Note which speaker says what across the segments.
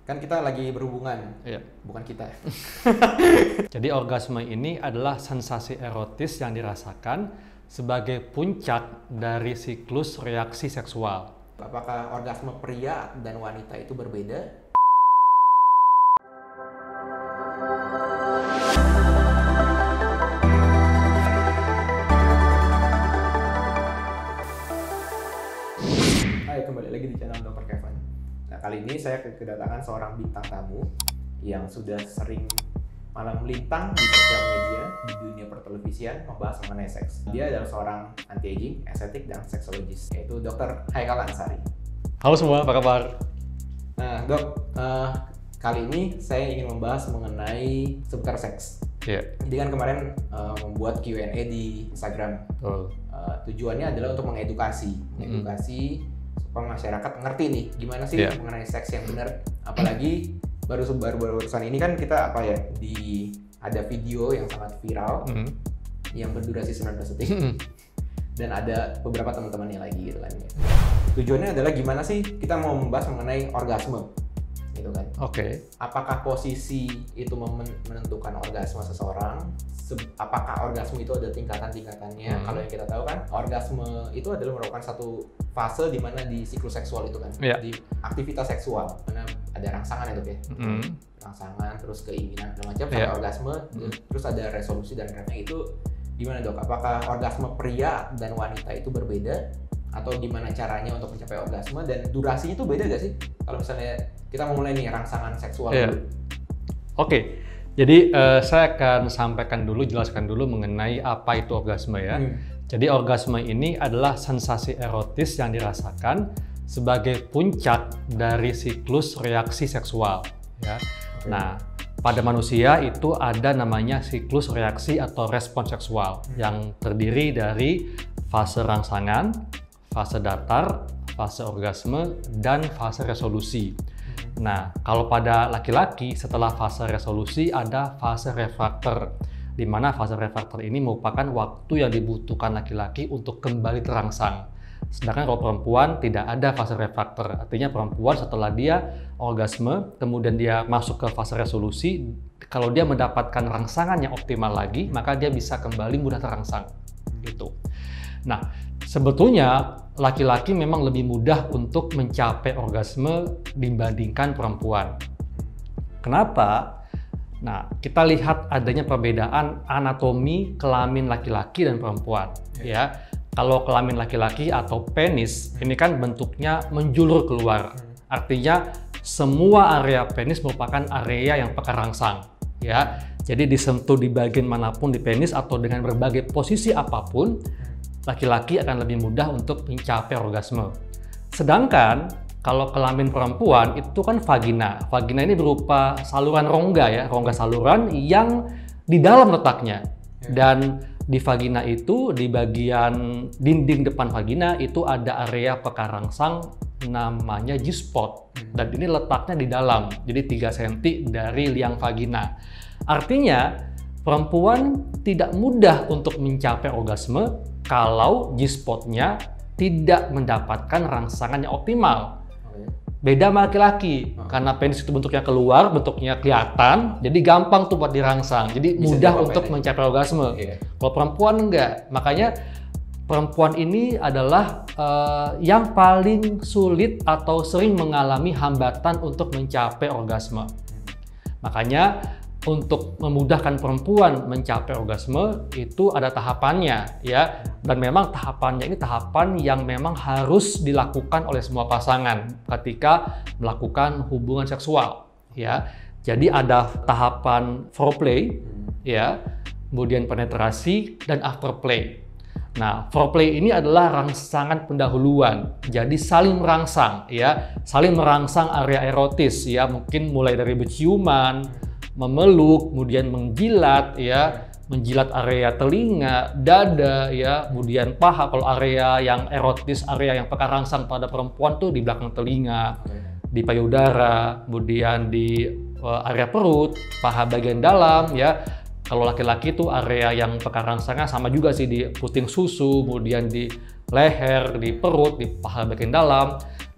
Speaker 1: Kan kita lagi berhubungan,
Speaker 2: Iya.
Speaker 1: bukan kita.
Speaker 2: Jadi orgasme ini adalah sensasi erotis yang dirasakan sebagai puncak dari siklus reaksi seksual.
Speaker 1: Apakah orgasme pria dan wanita itu berbeda? Hai, kembali lagi di channel Dr. Kevin. Nah, kali ini saya kedatangan seorang bintang tamu yang sudah sering malang melintang di sosial media, di dunia pertelevisian, membahas mengenai seks. Dia adalah seorang anti-aging, estetik, dan seksologis, yaitu Dr. Haikal Ansari.
Speaker 2: Halo semua, apa kabar?
Speaker 1: Nah, Dok, kali ini saya ingin membahas mengenai seputar seks.
Speaker 2: Iya.
Speaker 1: Jadi kan kemarin membuat Q&A di Instagram.
Speaker 2: Betul.
Speaker 1: Tujuannya adalah untuk mengedukasi supaya masyarakat ngerti nih gimana sih mengenai seks yang benar. Apalagi barusan ini kan kita ada video yang sangat viral yang berdurasi 19 detik dan ada beberapa teman-temannya lagi gitu kan. Tujuannya adalah gimana sih kita mau membahas mengenai orgasme gitu kan.
Speaker 2: Oke.
Speaker 1: Apakah posisi itu menentukan orgasme seseorang? Apakah orgasme itu ada tingkatan-tingkatannya? Kalau yang kita tahu kan, orgasme itu adalah merupakan satu fase di mana di siklus seksual itu kan, di aktivitas seksual, mana ada rangsangan itu ya, rangsangan, terus keinginan segala macam, sampai orgasme, terus ada resolusi dan refleks. Itu gimana, Dok? Apakah orgasme pria dan wanita itu berbeda? Atau gimana caranya untuk mencapai orgasme, dan durasinya itu beda gak sih? Kalau misalnya kita mau mulai nih rangsangan seksual dulu.
Speaker 2: Oke. Jadi saya akan jelaskan dulu mengenai apa itu orgasme ya. Jadi orgasme ini adalah sensasi erotis yang dirasakan sebagai puncak dari siklus reaksi seksual ya. Nah, pada manusia itu ada namanya siklus reaksi atau respons seksual yang terdiri dari fase rangsangan, fase datar, fase orgasme, dan fase resolusi. Nah, kalau pada laki-laki setelah fase resolusi ada fase refraktor, di mana fase refraktor ini merupakan waktu yang dibutuhkan laki-laki untuk kembali terangsang. Sedangkan kalau perempuan tidak ada fase refraktor, artinya perempuan setelah dia orgasme, kemudian dia masuk ke fase resolusi, kalau dia mendapatkan rangsangan yang optimal lagi, maka dia bisa kembali mudah terangsang. Gitu. Nah, sebetulnya laki-laki memang lebih mudah untuk mencapai orgasme dibandingkan perempuan. Kenapa? Nah, kita lihat adanya perbedaan anatomi kelamin laki-laki dan perempuan. Ya, kalau kelamin laki-laki atau penis ini kan bentuknya menjulur keluar. Artinya semua area penis merupakan area yang peka rangsang. Ya, jadi disentuh di bagian manapun di penis atau dengan berbagai posisi apapun, laki-laki akan lebih mudah untuk mencapai orgasme. Sedangkan kalau kelamin perempuan itu kan vagina. Vagina ini berupa saluran rongga ya, rongga saluran yang di dalam letaknya. Dan di vagina itu, di bagian dinding depan vagina itu ada area peka rangsang namanya G-spot. Dan ini letaknya di dalam, jadi 3 cm dari liang vagina. Artinya perempuan tidak mudah untuk mencapai orgasme kalau G-spot-nya tidak mendapatkan rangsangan yang optimal. Beda sama laki-laki, karena penis itu bentuknya keluar, bentuknya kelihatan, jadi gampang tuh buat dirangsang, jadi bisa mudah untuk mencapai orgasme. Kalau perempuan enggak, makanya perempuan ini adalah yang paling sulit atau sering mengalami hambatan untuk mencapai orgasme. Makanya untuk memudahkan perempuan mencapai orgasme itu ada tahapannya ya, dan memang tahapannya ini tahapan yang memang harus dilakukan oleh semua pasangan ketika melakukan hubungan seksual ya. Jadi ada tahapan foreplay ya, kemudian penetrasi dan afterplay. Nah, foreplay ini adalah rangsangan pendahuluan, jadi saling merangsang ya, saling merangsang area erotis ya, mungkin mulai dari berciuman, memeluk, kemudian menjilat ya, menjilat area telinga, dada ya, kemudian paha. Kalau area yang erotis, area yang peka rangsang pada perempuan tuh di belakang telinga, di payudara, kemudian di area perut, paha bagian dalam ya. Kalau laki-laki tuh area yang peka rangsangnya sama juga sih, di puting susu, kemudian di leher, di perut, di paha bagian dalam. Nah,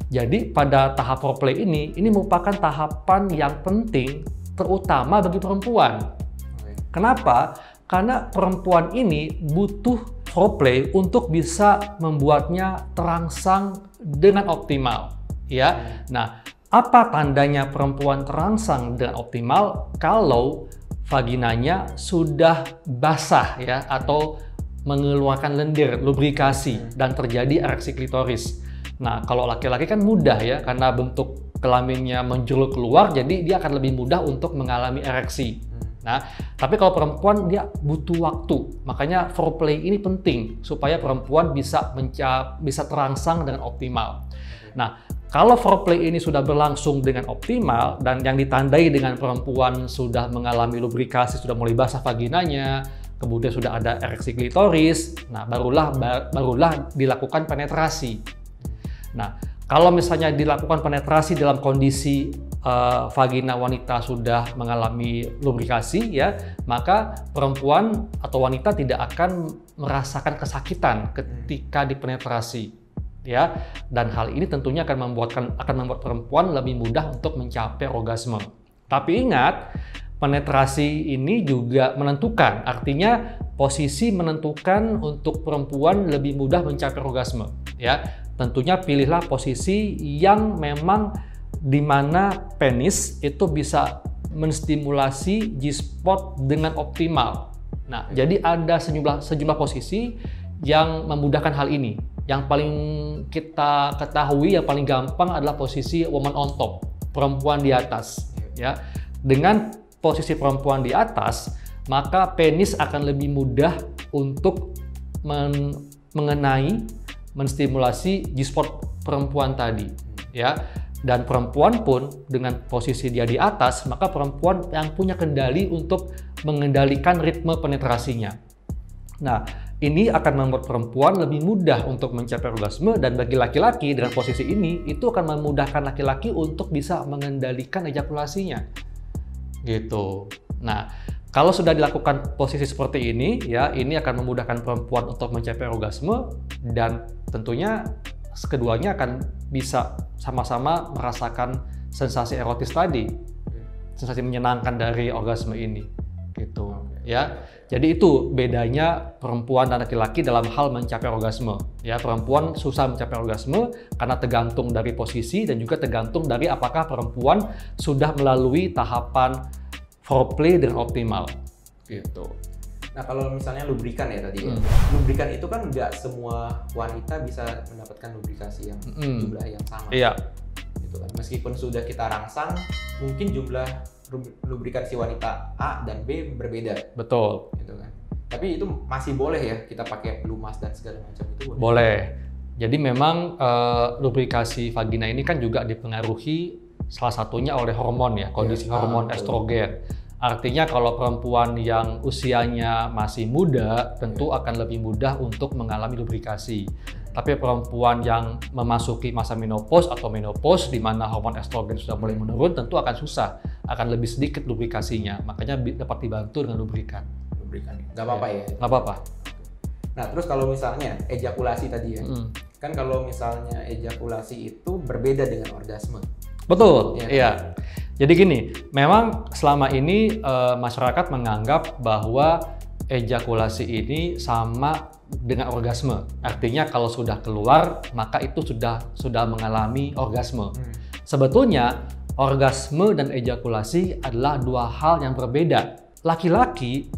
Speaker 2: Jadi pada tahap foreplay ini merupakan tahapan yang penting terutama bagi perempuan. Kenapa? Karena perempuan ini butuh foreplay untuk bisa membuatnya terangsang dengan optimal, ya. Nah, apa tandanya perempuan terangsang dengan optimal? Kalau vaginanya sudah basah, ya, atau mengeluarkan lendir, lubrikasi, dan terjadi ereksi klitoris. Nah, kalau laki-laki kan mudah ya, karena bentuk kelaminnya menjulur keluar, jadi dia akan lebih mudah untuk mengalami ereksi. Nah, tapi kalau perempuan dia butuh waktu, makanya foreplay ini penting supaya perempuan bisa terangsang dengan optimal. Nah, kalau foreplay ini sudah berlangsung dengan optimal dan yang ditandai dengan perempuan sudah mengalami lubrikasi, sudah mulai basah vaginanya, kemudian sudah ada ereksi klitoris, nah barulah dilakukan penetrasi. Nah, kalau misalnya dilakukan penetrasi dalam kondisi vagina wanita sudah mengalami lubrikasi, ya, maka perempuan atau wanita tidak akan merasakan kesakitan ketika dipenetrasi, ya. Dan hal ini tentunya akan membuat perempuan lebih mudah untuk mencapai orgasme. Tapi ingat, penetrasi ini juga menentukan, artinya posisi menentukan untuk perempuan lebih mudah mencapai orgasme, ya. Tentunya pilihlah posisi yang memang di mana penis itu bisa menstimulasi G-spot dengan optimal. Nah, jadi ada sejumlah posisi yang memudahkan hal ini. Yang paling kita ketahui, yang paling gampang adalah posisi woman on top, perempuan di atas, ya. Dengan posisi perempuan di atas, maka penis akan lebih mudah untuk menstimulasi G-spot perempuan tadi, ya. Dan perempuan pun dengan posisi dia di atas, maka perempuan yang punya kendali untuk mengendalikan ritme penetrasinya. Nah, ini akan membuat perempuan lebih mudah untuk mencapai orgasme, dan bagi laki-laki dengan posisi ini itu akan memudahkan laki-laki untuk bisa mengendalikan ejakulasinya. Gitu. Nah, kalau sudah dilakukan posisi seperti ini, ya, ini akan memudahkan perempuan untuk mencapai orgasme, dan tentunya keduanya akan bisa sama-sama merasakan sensasi erotis tadi, sensasi menyenangkan dari orgasme ini, gitu, ya. Jadi itu bedanya perempuan dan laki-laki dalam hal mencapai orgasme, ya. Perempuan susah mencapai orgasme karena tergantung dari posisi dan juga tergantung dari apakah perempuan sudah melalui tahapan foreplay dengan optimal, gitu.
Speaker 1: Nah, kalau misalnya lubrikan ya tadi, lubrikan itu kan nggak semua wanita bisa mendapatkan lubrikasi yang jumlah yang sama.
Speaker 2: Iya.
Speaker 1: Gitu kan. Meskipun sudah kita rangsang, mungkin jumlah lubrikan si wanita A dan B berbeda.
Speaker 2: Betul.
Speaker 1: Gitu kan. Tapi itu masih boleh ya kita pakai pelumas dan segala macam itu boleh.
Speaker 2: Boleh. Jadi memang lubrikasi vagina ini kan juga dipengaruhi salah satunya oleh hormon ya, kondisi hormon estrogen. Artinya kalau perempuan yang usianya masih muda tentu akan lebih mudah untuk mengalami lubrikasi. Tapi perempuan yang memasuki masa menopause atau menopause di mana hormon estrogen sudah mulai menurun tentu akan susah, akan lebih sedikit lubrikasinya. Makanya dapat dibantu dengan lubrikan.
Speaker 1: Lubrikan, nggak apa-apa ya?
Speaker 2: Nggak apa-apa.
Speaker 1: Nah, terus kalau misalnya ejakulasi tadi ya, kan kalau misalnya ejakulasi itu berbeda dengan orgasme.
Speaker 2: Betul, iya. Jadi gini, memang selama ini masyarakat menganggap bahwa ejakulasi ini sama dengan orgasme. Artinya kalau sudah keluar, maka itu sudah mengalami orgasme. Sebetulnya, orgasme dan ejakulasi adalah dua hal yang berbeda. Laki-laki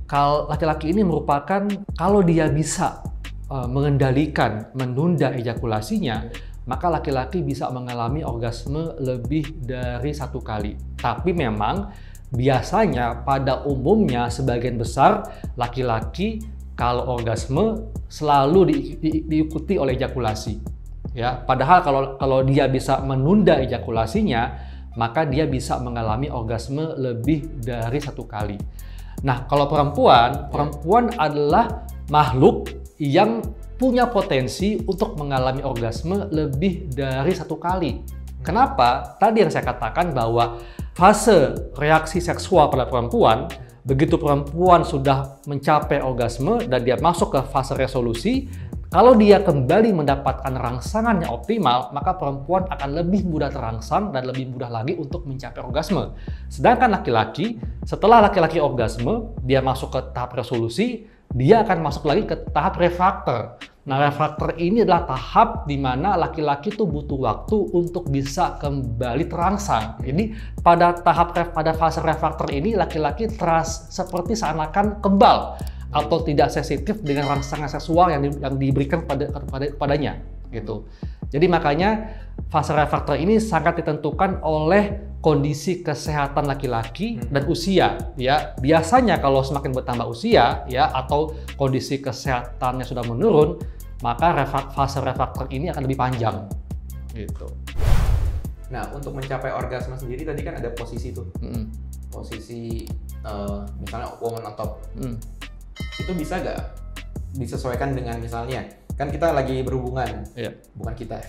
Speaker 2: ini merupakan kalau dia bisa mengendalikan, menunda ejakulasinya, maka laki-laki bisa mengalami orgasme lebih dari satu kali. Tapi memang biasanya pada umumnya sebagian besar laki-laki kalau orgasme selalu diikuti oleh ejakulasi. Ya, padahal kalau dia bisa menunda ejakulasinya, maka dia bisa mengalami orgasme lebih dari satu kali. Nah, kalau perempuan adalah makhluk yang punya potensi untuk mengalami orgasme lebih dari satu kali. Kenapa? Tadi yang saya katakan bahwa fase reaksi seksual pada perempuan, begitu perempuan sudah mencapai orgasme dan dia masuk ke fase resolusi, Kalau dia kembali mendapatkan rangsangan yang optimal, maka perempuan akan lebih mudah terangsang dan lebih mudah lagi untuk mencapai orgasme. Sedangkan laki-laki, setelah laki-laki orgasme, dia masuk ke tahap resolusi, dia akan masuk lagi ke tahap refraktor. Nah, refraktor ini adalah tahap di mana laki-laki tuh butuh waktu untuk bisa kembali terangsang. Jadi pada fase refraktor ini, laki-laki terasa seperti seakan-akan kebal atau tidak sensitif dengan rangsangan seksual yang diberikan kepadanya gitu. Jadi makanya fase refraktor ini sangat ditentukan oleh kondisi kesehatan laki-laki dan usia ya. Biasanya kalau semakin bertambah usia ya atau kondisi kesehatannya sudah menurun, maka fase refraktor ini akan lebih panjang gitu.
Speaker 1: Nah, untuk mencapai orgasme sendiri tadi kan ada posisi tuh. Posisi misalnya woman on top. Itu bisa nggak disesuaikan dengan misalnya kan kita lagi berhubungan, bukan kita,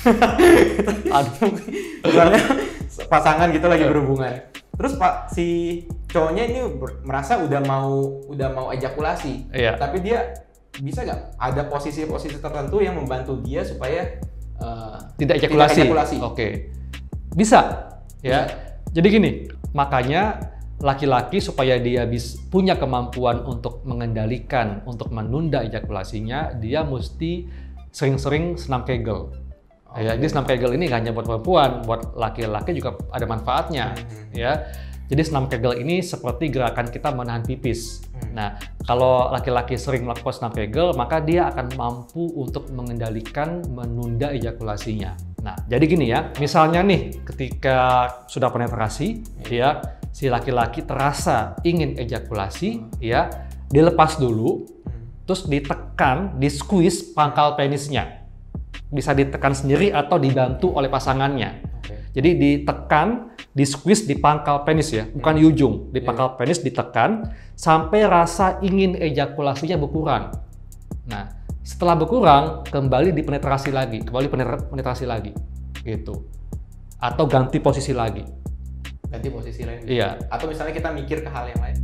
Speaker 1: misalnya pasangan gitu lagi berhubungan, terus si cowoknya ini merasa udah mau ejakulasi, tapi dia bisa nggak ada posisi-posisi tertentu yang membantu dia supaya
Speaker 2: tidak ejakulasi. Oke. Bisa ya. Jadi gini, makanya laki-laki supaya dia punya kemampuan untuk mengendalikan, untuk menunda ejakulasinya, dia mesti sering-sering senam Kegel. Ya, jadi senam Kegel ini nggak hanya buat perempuan, buat laki-laki juga ada manfaatnya. Ya, jadi senam Kegel ini seperti gerakan kita menahan pipis. Nah, kalau laki-laki sering melakukan senam Kegel, maka dia akan mampu untuk mengendalikan, menunda ejakulasinya. Nah, jadi gini ya, misalnya nih, ketika sudah penetrasi, ya, si laki-laki terasa ingin ejakulasi, ya, dilepas dulu, terus ditekan, di-squeeze pangkal penisnya. Bisa ditekan sendiri atau dibantu oleh pasangannya. Jadi ditekan, di-squeeze di pangkal penis ya, bukan di ujung, di pangkal penis ditekan sampai rasa ingin ejakulasinya berkurang. Nah, setelah berkurang, kembali dipenetrasi lagi, penetrasi lagi, gitu. Atau ganti posisi lagi.
Speaker 1: Ganti posisi lain.
Speaker 2: Iya.
Speaker 1: Atau misalnya kita mikir ke hal yang lain.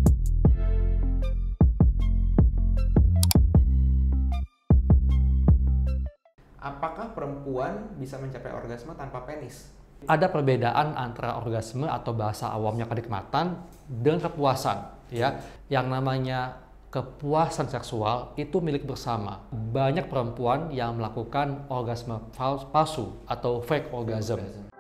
Speaker 1: Apakah perempuan bisa mencapai orgasme tanpa penis?
Speaker 2: Ada perbedaan antara orgasme atau bahasa awamnya kenikmatan dengan kepuasan, ya. Yang namanya kepuasan seksual itu milik bersama. Banyak perempuan yang melakukan orgasme palsu atau fake orgasm.